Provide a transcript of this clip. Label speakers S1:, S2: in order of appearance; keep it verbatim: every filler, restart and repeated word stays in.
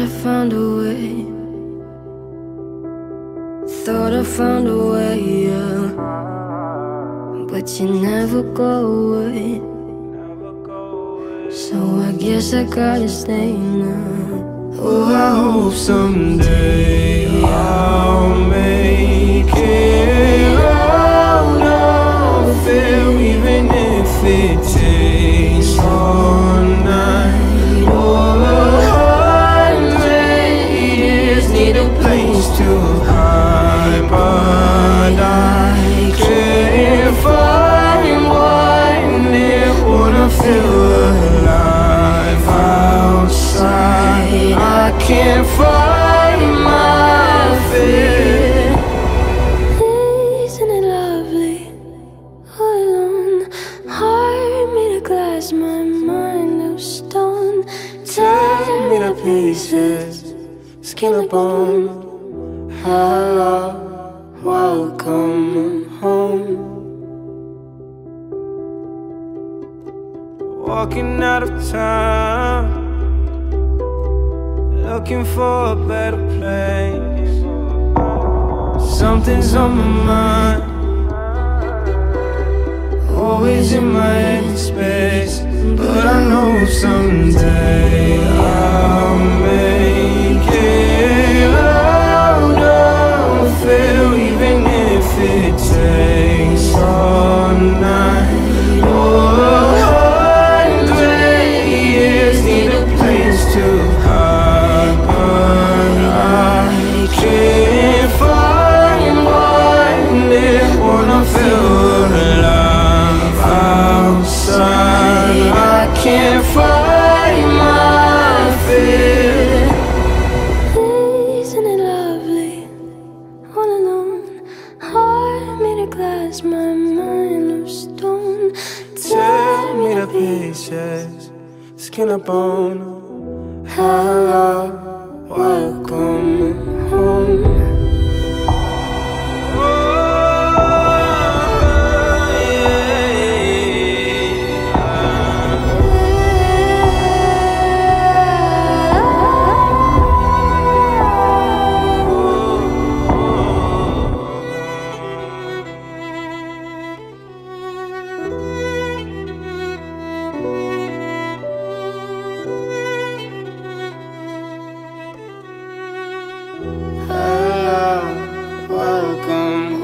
S1: I found a way. Thought I found a way, yeah. But you never go away. So I guess I gotta stay now.
S2: Oh, I hope someday I'll make it out of here, even if it takes all night or a hundred years. Need a place to hide, but I can't find one near. Wanna feel alive outside. I can't find my fear.
S1: Isn't it lovely? All alone, heart made of glass, my mind of stone.
S2: Tear me to pieces, skin and bone. Hello, welcome home. Walking out of town, looking for a better place. Something's on my mind, always in my empty space. But I know someday I'll make it out of here, even if it takes all night or a hundred years. Need a place to hide, but I can't find one near. Wanna feel alive outside. I can't find my fear.
S1: Isn't it lovely? All alone, heart made of glass, my mind of stone.
S2: Tear me to pieces, skin and bone. Hello, welcome home. Hello, welcome